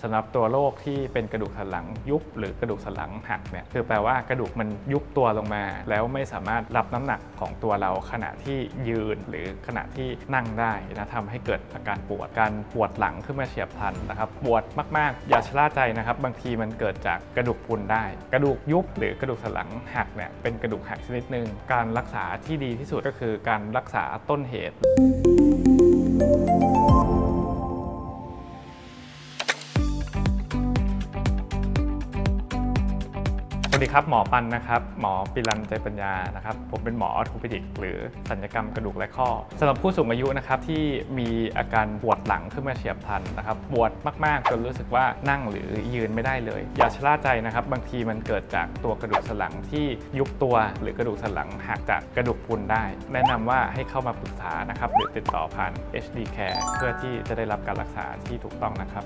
สำหรับตัวโรคที่เป็นกระดูกสันหลังยุบหรือกระดูกสันหลังหักเนี่ยคือแปลว่ากระดูกมันยุบตัวลงมาแล้วไม่สามารถรับน้ำหนักของตัวเราขณะที่ยืนหรือขณะที่นั่งได้นะทำให้เกิดอาการปวดหลังขึ้นมาเฉียบพลันนะครับปวดมากๆอย่าชะล่าใจนะครับบางทีมันเกิดจากกระดูกพรุนได้กระดูกยุบหรือกระดูกสันหลังหักเนี่ยเป็นกระดูกหักชนิดหนึ่งการรักษาที่ดีที่สุดก็คือการรักษาต้นเหตุสวัสดีครับหมอปันนะครับหมอปิรันใจปัญญานะครับผมเป็นหมอออร์โทปิดิกหรือศัลยกรรมกระดูกและข้อสำหรับผู้สูงอายุนะครับที่มีอาการปวดหลังขึ้นมาเฉียบพลันนะครับปวดมากๆจนรู้สึกว่านั่งหรือยืนไม่ได้เลยอย่าชะล่าใจนะครับบางทีมันเกิดจากตัวกระดูกสันหลังที่ยุบตัวหรือกระดูกสันหลังหักจากกระดูกพรุนได้แนะนำว่าให้เข้ามาปรึกษานะครับหรือติดต่อผ่าน HD Care เพื่อที่จะได้รับการรักษาที่ถูกต้องนะครับ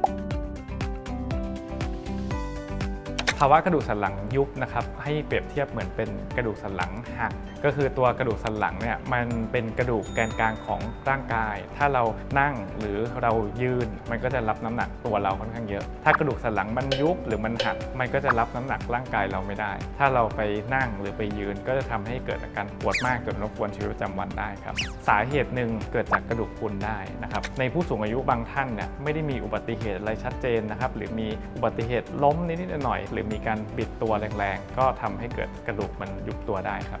ภาวะกระดูกสันหลังยุบนะครับให้เปรียบเทียบเหมือนเป็นกระดูกสันหลังหักก็คือตัวกระดูกสันหลังเนี่ยมันเป็นกระดูกแกนกลางของร่างกายถ้าเรานั่งหรือเรายืนมันก็จะรับน้ำหนักตัวเราค่อนข้างเยอะถ้ากระดูกสันหลังมันยุบหรือมันหักมันก็จะรับน้ำหนักร่างกายเราไม่ได้ถ้าเราไปนั่งหรือไปยืนก็จะทำให้เกิดอาการปวดมากจนรบกวนชีวิตประจำวันได้ครับสาเหตุหนึ่งเกิดจากกระดูกพรุนได้นะครับในผู้สูงอายุบางท่านเนี่ยไม่ได้มีอุบัติเหตุอะไรชัดเจนนะครับหรือมีอุบัติเหตุล้มนิดๆหน่อยๆหรือมีการบิดตัวแรงๆก็ทำให้เกิดกระดูกมันยุบตัวได้ครับ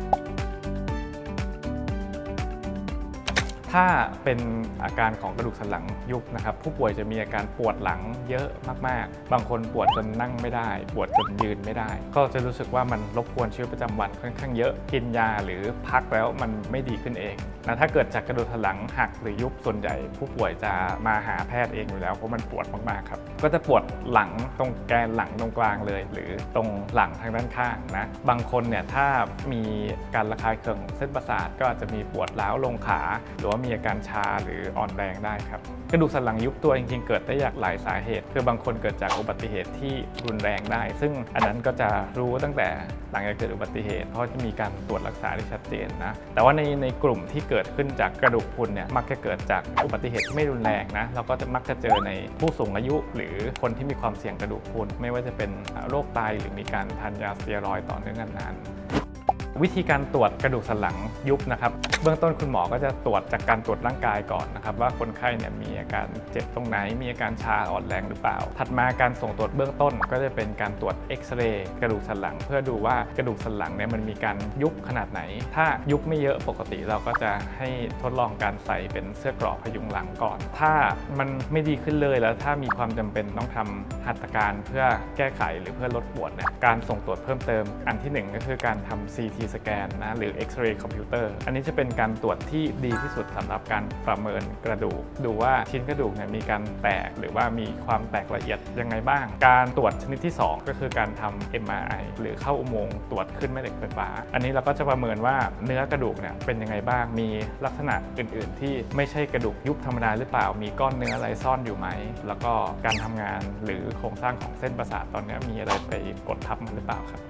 ถ้าเป็นอาการของกระดูกสันหลังยุบนะครับผู้ป่วยจะมีอาการปวดหลังเยอะมากๆบางคนปวดจนนั่งไม่ได้ปวดจนยืนไม่ได้ก็จะรู้สึกว่ามันรบกวนชีวิตประจำวันค่อนข้างเยอะกินยาหรือพักแล้วมันไม่ดีขึ้นเองนะถ้าเกิดจากกระดูกสันหลังหักหรือยุบส่วนใหญ่ผู้ป่วยจะมาหาแพทย์เองอยู่แล้วเพราะมันปวดมากๆครับก็จะปวดหลังตรงแกนหลังตรงกลางเลยหรือตรงหลังทางด้านข้างนะบางคนเนี่ยถ้ามีการระคายเคืองของเส้นประสาทก็อาจจะมีปวดร้าวลงขาหรือว่ามีอาการชาหรืออ่อนแรงได้ครับกระดูกสันหลังยุบตัวจริงๆเกิดได้จากหลายสาเหตุคือบางคนเกิดจากอุบัติเหตุที่รุนแรงได้ซึ่งอันนั้นก็จะรู้ตั้งแต่หลังจากเกิดอุบัติเหตุเพราะจะมีการตรวจรักษาที่ชัดเจนนะแต่ว่าในกลุ่มที่เกิดขึ้นจากกระดูกพรุนเนี่ยมักจะเกิดจากอุบัติเหตุที่ไม่รุนแรงนะเราก็จะมักจะเจอในผู้สูงอายุหรือคนที่มีความเสี่ยงกระดูกพรุนไม่ว่าจะเป็นโรคไตหรือมีการทานยาสเตียรอยด์ต่อเนื่องนานวิธีการตรวจกระดูกสันหลังยุบนะครับเบื้องต้นคุณหมอก็จะตรวจจากการตรวจร่างกายก่อนนะครับว่าคนไข้เนี่ยมีอาการเจ็บตรงไหนมีอาการชาอ่อนแรงหรือเปล่าถัดมาการส่งตรวจเบื้องต้นก็จะเป็นการตรวจเอ็กซเรย์กระดูกสันหลังเพื่อดูว่ากระดูกสันหลังเนี่ยมันมีการยุบขนาดไหนถ้ายุบไม่เยอะปกติเราก็จะให้ทดลองการใส่เป็นเสื้อเกราะพยุงหลังก่อนถ้ามันไม่ดีขึ้นเลยแล้วถ้ามีความจำเป็นต้องทำหัตถการเพื่อแก้ไขหรือเพื่อลดปวดเนี่ยการส่งตรวจเพิ่มเติมอันที่1ก็คือการทำ CT สแกนนะหรือ X-ray คอมพิวเตอร์อันนี้จะเป็นการตรวจที่ดีที่สุดสำหรับการประเมินกระดูกดูว่าชิ้นกระดูกเนี่ยมีการแตกหรือว่ามีความแตกละเอียดยังไงบ้างการตรวจชนิดที่2ก็คือการทำ MRI หรือเข้าอุโมงค์ตรวจขึ้นแม่เหล็กไฟฟ้าอันนี้เราก็จะประเมินว่าเนื้อกระดูกเนี่ยเป็นยังไงบ้างมีลักษณะอื่นๆที่ไม่ใช่กระดูกยุบธรรมดาหรือเปล่ามีก้อนเนื้ออะไรซ่อนอยู่ไหมแล้วก็การทำงานหรือโครงสร้างของเส้นประสาทตอนนี้มีอะไรไปกดทับมันหรือเปล่าครับ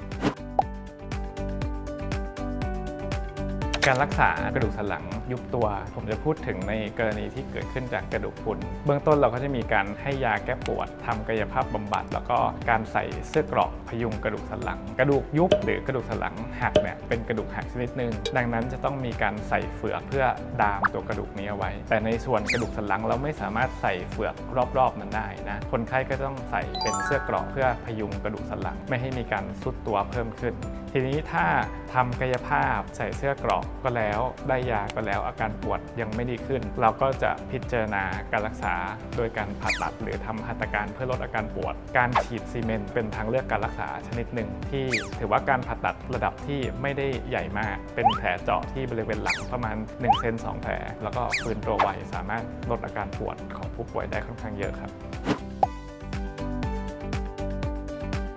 การรักษากระดูกสันหลังยุบตัวผมจะพูดถึงในกรณีที่เกิดขึ้นจากกระดูกพรุนเบื้องต้นเราก็จะมีการให้ยาแก้ปวดทำกายภาพบำบัดแล้วก็การใส่เสื้อเกราะพยุงกระดูกสันหลังกระดูกยุบหรือกระดูกสันหลังหักเนี่ยเป็นกระดูกหักชนิดหนึ่งดังนั้นจะต้องมีการใส่เฟือกเพื่อดามตัวกระดูกนี้เอาไว้แต่ในส่วนกระดูกสันหลังเราไม่สามารถใส่เฟือกรอบๆมันได้นะคนไข้ก็ต้องใส่เป็นเสื้อเกราะเพื่อพยุงกระดูกสันหลังไม่ให้มีการทรุดตัวเพิ่มขึ้นทีนี้ถ้าทำกายภาพใส่เสื้อเกราะก็แล้วได้ยาก็แล้วอาการปวดยังไม่ดีขึ้นเราก็จะพิจารณาการรักษาโดยการผ่าตัดหรือทำหัตถการเพื่อลดอาการปวดการฉีดซีเมนต์เป็นทางเลือกการรักษาชนิดหนึ่งที่ถือว่าการผ่าตัดระดับที่ไม่ได้ใหญ่มากเป็นแผลเจาะที่บริเวณหลังประมาณ1 เซน 2 แผลแล้วก็ฟื้นตัวไวสามารถลดอาการปวดของผู้ป่วยได้ค่อนข้างเยอะครับ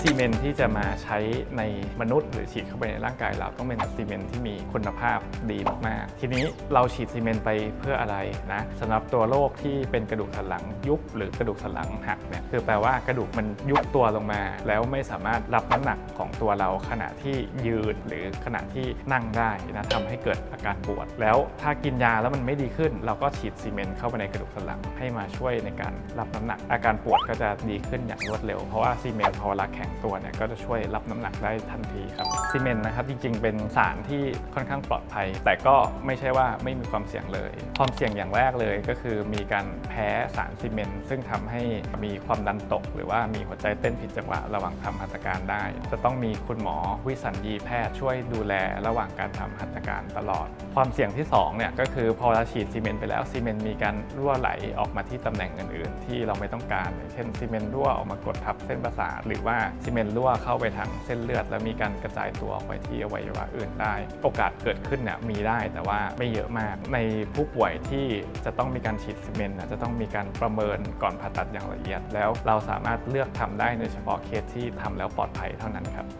ซีเมนต์ที่จะมาใช้ในมนุษย์หรือฉีดเข้าไปในร่างกายเราต้องเป็นซีเมนต์ที่มีคุณภาพดีมากๆทีนี้เราฉีดซีเมนต์ไปเพื่ออะไรนะสำหรับตัวโรคที่เป็นกระดูกสันหลังยุบหรือกระดูกสันหลังหักเนี่ยคือแปลว่ากระดูกมันยุบตัวลงมาแล้วไม่สามารถรับน้ำหนักของตัวเราขณะที่ยืนหรือขณะที่นั่งได้นะทำให้เกิดอาการปวดแล้วถ้ากินยาแล้วมันไม่ดีขึ้นเราก็ฉีดซีเมนต์เข้าไปในกระดูกสันหลังให้มาช่วยในการรับน้ำหนักอาการปวดก็จะดีขึ้นอย่างรวดเร็วเพราะว่าซีเมนต์พอเวลาแข็งตัวเนี่ยก็จะช่วยรับน้ำหนักได้ทันทีครับซีเมนต์นะครับจริงๆเป็นสารที่ค่อนข้างปลอดภัยแต่ก็ไม่ใช่ว่าไม่มีความเสี่ยงเลยความเสี่ยงอย่างแรกเลยก็คือมีการแพ้สารซีเมนต์ซึ่งทำให้มีความดันตกหรือว่ามีหัวใจเต้นผิดจังหวะระหว่างทำหัตถการได้จะต้องมีคุณหมอวิสัญญีแพทย์ช่วยดูแลระหว่างการทำหัตถการตลอดความเสี่ยงที่2เนี่ยก็คือพอเราฉีดซีเมนต์ไปแล้วซีเมนต์มีการรั่วไหลออกมาที่ตำแหน่งอื่นๆที่เราไม่ต้องการเช่นซีเมนต์รั่วออกมากดทับเส้นประสาทหรือว่าซีเมนต์รั่วเข้าไปทางเส้นเลือดแล้วมีการกระจายตัวออกไปที่อวัยวะอื่นได้โอกาสเกิดขึ้นเนี่ยมีได้แต่ว่าไม่เยอะมากในผู้ป่วยที่จะต้องมีการฉีดซีเมนต์จะต้องมีการประเมินก่อนผ่าตัดอย่างละเอียดแล้วเราสามารถเลือกทำได้ในเฉพาะเคสที่ทำแล้วปลอดภัยเท่านั้นครับ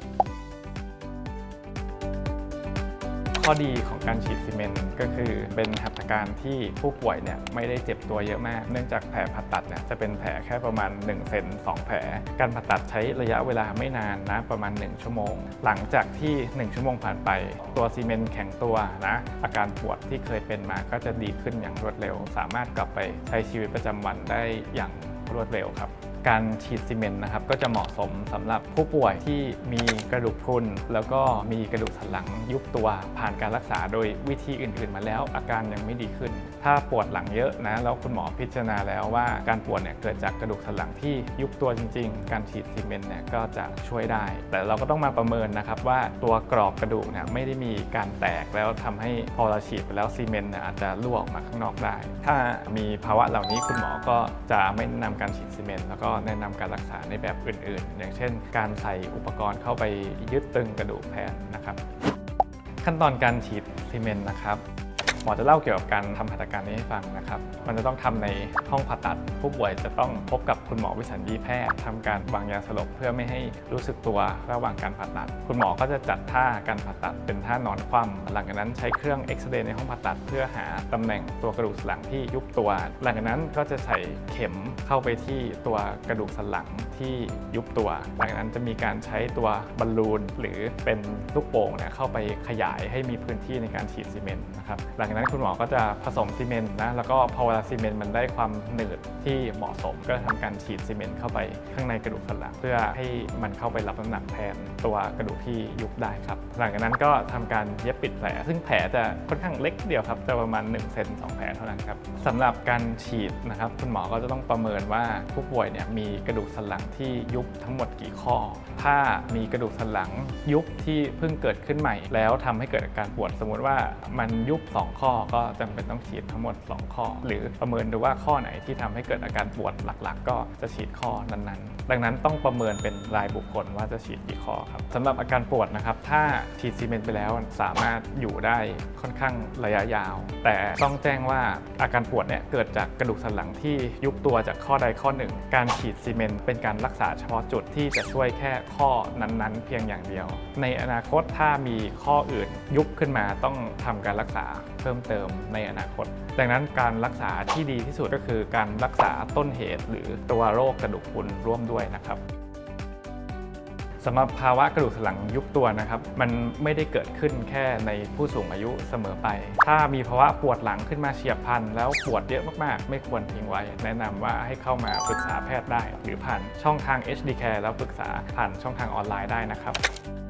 ข้อดีของการฉีดซีเมนต์ก็คือเป็นหัตถการที่ผู้ป่วยเนี่ยไม่ได้เจ็บตัวเยอะมากเนื่องจากแผลผ่าตัดเนี่ยจะเป็นแผลแค่ประมาณ1 เซน 2 แผลการผ่าตัดใช้ระยะเวลาไม่นานนะประมาณ1 ชั่วโมงหลังจากที่1 ชั่วโมงผ่านไปตัวซีเมนต์แข็งตัวนะอาการปวดที่เคยเป็นมาก็จะดีขึ้นอย่างรวดเร็วสามารถกลับไปใช้ชีวิตประจำวันได้อย่างรวดเร็วครับการฉีดซีเมนต์นะครับก็จะเหมาะสมสำหรับผู้ป่วยที่มีกระดูกพรุนแล้วก็มีกระดูกสันหลังยุบตัวผ่านการรักษาโดยวิธีอื่นๆมาแล้วอาการยังไม่ดีขึ้นถ้าปวดหลังเยอะนะแล้วคุณหมอพิจารณาแล้วว่าการปวดเนี่ยเกิดจากกระดูกสันหลังที่ยุบตัวจริงๆการฉีดซีเมนต์เนี่ยก็จะช่วยได้แต่เราก็ต้องมาประเมินนะครับว่าตัวกรอบกระดูกเนี่ยไม่ได้มีการแตกแล้วทำให้พอเราฉีดไปแล้วซีเมนต์อาจจะรั่วออกมาข้างนอกได้ถ้ามีภาวะเหล่านี้คุณหมอก็จะไม่แนะนำการฉีดซีเมนต์แล้วก็แนะนำการรักษาในแบบอื่นๆอย่างเช่นการใส่อุปกรณ์เข้าไปยึดตึงกระดูกแทนนะครับขั้นตอนการฉีดซีเมนต์นะครับหมอจะเล่าเกี่ยวกับการทำหัตถการนี้ให้ฟังนะครับมันจะต้องทำในห้องผ่าตัดผู้ป่วยจะต้องพบกับคุณหมอวิสัญญีแพทย์ทำการวางยาสลบเพื่อไม่ให้รู้สึกตัวระหว่างการผ่าตัดคุณหมอก็จะจัดท่าการผ่าตัดเป็นท่านอนคว่ำหลังจากนั้นใช้เครื่องเอ็กซเรย์ในห้องผ่าตัดเพื่อหาตำแหน่งตัวกระดูกสันหลังที่ยุบตัวหลังจากนั้นก็จะใส่เข็มเข้าไปที่ตัวกระดูกสันหลังที่ยุบตัวหลังจากนั้นจะมีการใช้ตัวบอลลูนหรือเป็นลูกโป่งเนี่ยเข้าไปขยายให้มีพื้นที่ในการฉีดซีเมนต์นะครับหลังจากนั้นคุณหมอก็จะผสมซีเมนต์นะแล้วก็พอเวลาซีเมนต์มันได้ความหนืดที่เหมาะสมก็ทำการฉีดซีเมนต์เข้าไปข้างในกระดูกสันหลังเพื่อให้มันเข้าไปรับน้ำหนักแทนตัวกระดูกที่ยุบได้ครับหลังจากนั้นก็ทำการเย็บปิดแผลซึ่งแผลจะค่อนข้างเล็กเดียวครับจะประมาณ1 เซน 2 แผลเท่านั้นครับสำหรับการฉีดนะครับคุณหมอก็จะต้องประเมินว่าผู้ป่วยเนี่ยมีกระดูกสันหลังที่ยุบทั้งหมดกี่ข้อถ้ามีกระดูกสันหลังยุบที่เพิ่งเกิดขึ้นใหม่แล้วทำให้เกิดอาการปวดสมมติว่ามันยุบ2 ข้อก็จำเป็นต้องฉีดทั้งหมด2 ข้อหรือประเมินดูว่าข้อไหนที่ทำให้เกิดอาการปวดหลักๆก็จะฉีดข้อนั้นๆดังนั้นต้องประเมินเป็นรายบุคคลว่าจะฉีดกี่ข้อครับสำหรับอาการปวดนะครับถ้าฉีดซีเมนต์ไปแล้วสามารถอยู่ได้ค่อนข้างระยะยาวแต่ต้องแจ้งว่าอาการปวดเนี่ยเกิดจากกระดูกสันหลังที่ยุบตัวจากข้อใดข้อหนึ่งการฉีดซีเมนต์เป็นการรักษาเฉพาะจุดที่จะช่วยแค่ข้อนั้นๆเพียงอย่างเดียวในอนาคตถ้ามีข้ออื่นยุบขึ้นมาต้องทำการรักษาเพิ่มเติมในอนาคตดังนั้นการรักษาที่ดีที่สุดก็คือการรักษาต้นเหตุหรือตัวโรคกระดูกพรุนร่วมด้วยนะครับสำหรับภาวะกระดูกสันหลังยุบตัวนะครับมันไม่ได้เกิดขึ้นแค่ในผู้สูงอายุเสมอไปถ้ามีภาวะปวดหลังขึ้นมาเฉียบพลันแล้วปวดเยอะมากๆไม่ควรทิ้งไว้แนะนำว่าให้เข้ามาปรึกษาแพทย์ได้หรือผ่านช่องทาง HD Care แล้วปรึกษาผ่านช่องทางออนไลน์ได้นะครับ